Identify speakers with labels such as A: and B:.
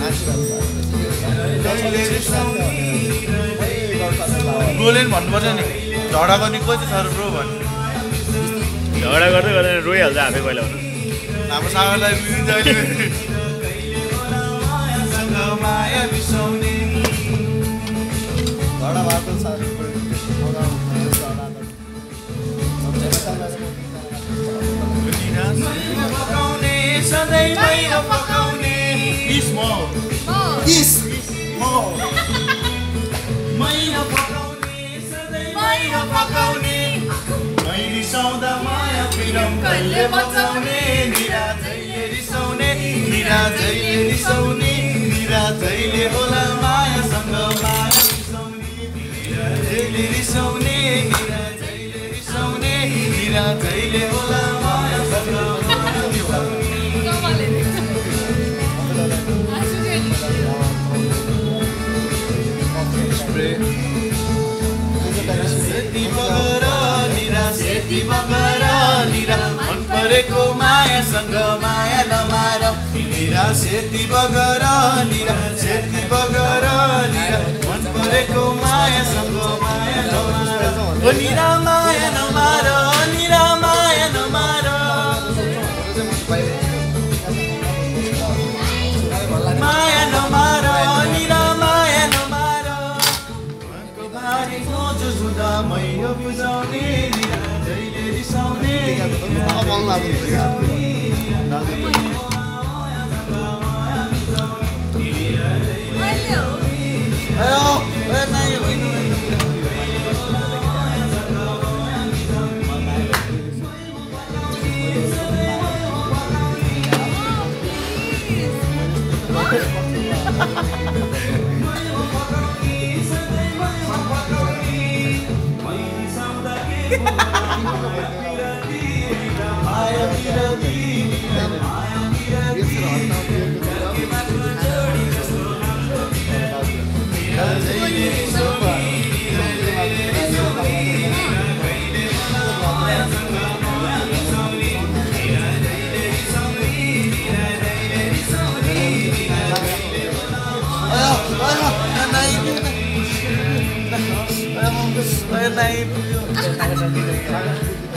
A: Golan भन्नुपर्छ नि झगडा गर्ने कोही चाहिँ सर ब्रो भन्नु
B: झगडा गर्दै गर्दै रोइहाल्छ आफै पहिला भन्नु
A: हाम्रो सागरलाई रुइन्छ अहिले
C: झगडा भएको साथी
A: सौदा माया प्रियम कहिले बचाउने निराजैले रिसाउने निराजैले रिसाउने निराजैले होला मायासँग माया रिसाउने निराजैले रिसाउने निराजैले होला मायासँग मन परेको मायासँग माया नमार निरा सेती बगर निरा सेती बगर निरा मन परेको मायासँग माया नमार ओ निरा माया नमार निरा माया नमार माया नमार निरा माया नमार मनको भारी सोच सुधा मैयो बुझाउने निरा जहिले रिसाउने Bye.